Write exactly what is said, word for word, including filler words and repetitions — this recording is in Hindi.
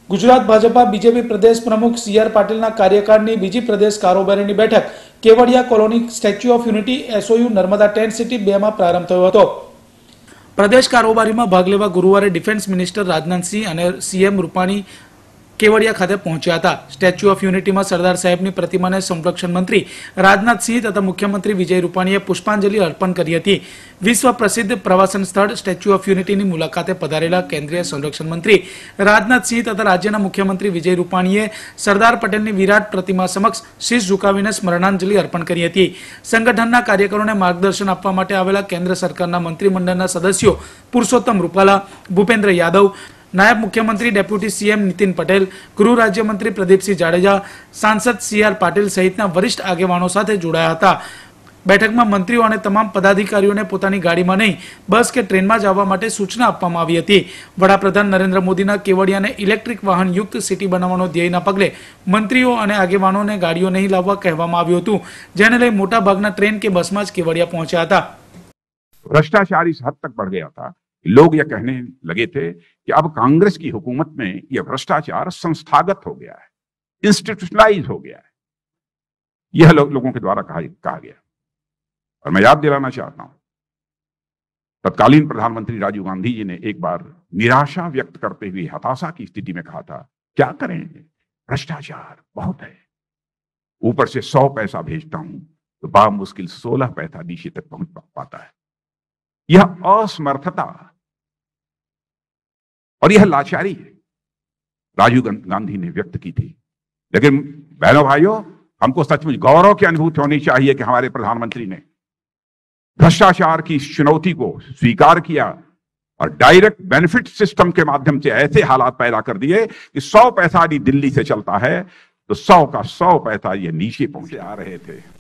गुजरात भाजपा बीजेपी प्रदेश प्रमुख सी आर पाटीलના કાર્યકાળની બીજી પ્રદેશ કારોબારીની બેઠક Kevadia colony statue of unity SOU Narmada tent city બે માં પ્રારંભ થયો હતો। પ્રદેશ કારોબારીમાં ભાગ લેવા ગુરુવારે ડિફેન્સ મિનિસ્ટર રાજનાથ સિંહ અને સીએમ રૂપાણી केवड़िया खाते पहुंचा था। स्टेच्यू ऑफ यूनिटी में सरदार साहेब की प्रतिमा ने संरक्षण मंत्री राजनाथ सिंह तथा मुख्यमंत्री विजय रूपाणीए पुष्पांजलि अर्पण करी हती। विश्व प्रसिद्ध प्रवासन स्थल स्टेच्यू ऑफ यूनिटी की मुलाकाते पधारेला केंद्रीय संरक्षण मंत्री राजनाथ सिंह तथा राज्यना मुख्यमंत्री विजय रूपाणीए सरदार पटेल की विराट प्रतिमा समक्ष शीश झुकावीने स्मरणांजलि अर्पण करी हती। संगठनना कार्यकरोने मार्गदर्शन आपवा माटे आवेला केंद्र सरकारना मंत्रिमंडळना सदस्यों पुरुषोत्तम रूपाला, भूपेन्द्र यादव, नायब मुख्यमंत्री डेप्यूटी सीएम नितिन पटेल, गृह राज्य मंत्री प्रदीप सिंह जाडेजा, सांसद सी आर पाटील सहित वरिष्ठ आगेवानों साथे जोड़ाया था। बैठक में मंत्रीओ और तमाम पदाधिकारीओं ने पोतानी गाड़ी में नहीं बस के ट्रेन में जवा माटे सूचना आपवामां आवी हती। वडाप्रधान नरेंद्र मोदीना केवड़िया ने इलेक्ट्रिक वाहन युक्त सिटी बनाववानो ध्येयना पगले मंत्रीओ और आगेवानों ने गाड़ीओ नहीं लाववा कहेवामां आव्युं हतुं, जेने लई मोटा भागना ट्रेन के बस में ज केवड़िया पहुंच्या हता। भ्रष्टाचार इस हद तक बढ़ गया था, लोग यह कहने लगे थे कि अब कांग्रेस की हुकूमत में यह भ्रष्टाचार संस्थागत हो गया है, इंस्टीट्यूशनलाइज हो गया है। यह लो, लोगों के द्वारा कहा, कहा गया। और मैं याद दिलाना चाहता हूं, तत्कालीन प्रधानमंत्री राजीव गांधी जी ने एक बार निराशा व्यक्त करते हुए हताशा की स्थिति में कहा था, क्या करें, भ्रष्टाचार बहुत है, ऊपर से सौ पैसा भेजता हूं तो बामुश्किल सोलह पैसा नीचे तक पहुंच पाता है। यह असमर्थता और यह लाचारी है राजीव गांधी ने व्यक्त की थी। लेकिन बहनों भाइयों, हमको सचमुच गौरव की अनुभूति होनी चाहिए कि हमारे प्रधानमंत्री ने भ्रष्टाचार की चुनौती को स्वीकार किया और डायरेक्ट बेनिफिट सिस्टम के माध्यम से ऐसे हालात पैदा कर दिए कि सौ पैसा यदि दिल्ली से चलता है तो सौ का सौ पैसा ये नीचे पहुंचे आ रहे थे।